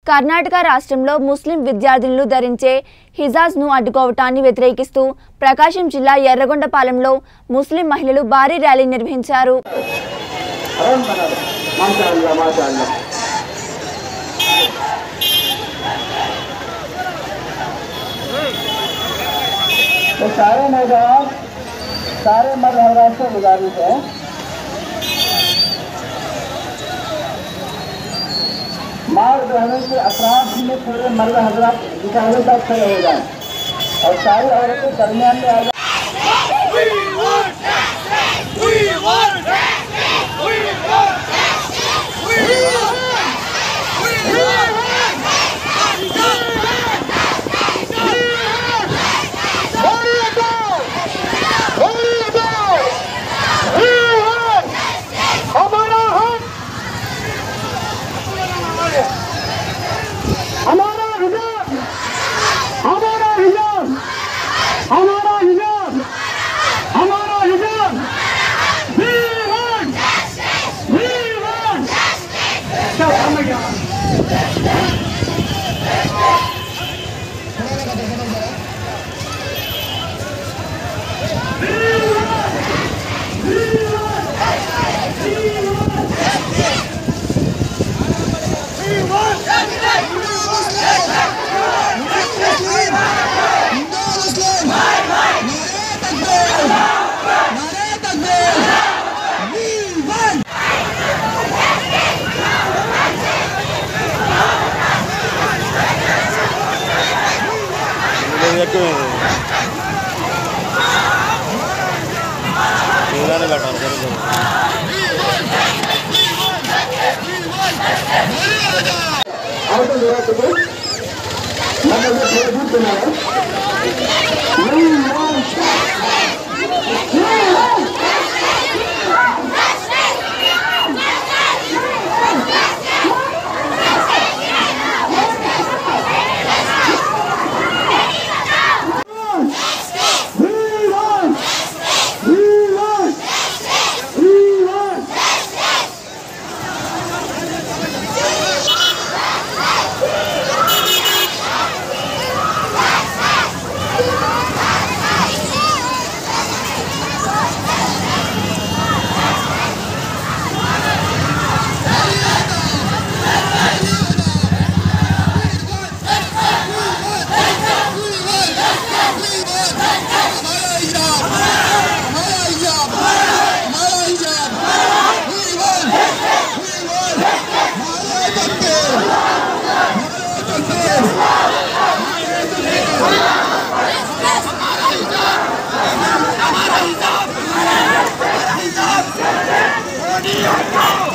కర్ణాటక రాష్ట్రంలో ముస్లిం విద్యార్థులు ధరించే హిజాజ్ను అడ్డుకోవటాన్ని వ్యతిరేకిస్తూ ప్రకాశం జిల్లా ఎర్రగొండపాలెంలో ముస్లిం మహిళలు భారీ ర్యాలీ నిర్వహించారు. सारे मर्द हजरात से गुजारिश है मार बहनों के अफराद में पूरे मर्द हजरात दिखाने तक खड़े हो जाए और सारी औरतें दरमियान में आ जाए. Hijab!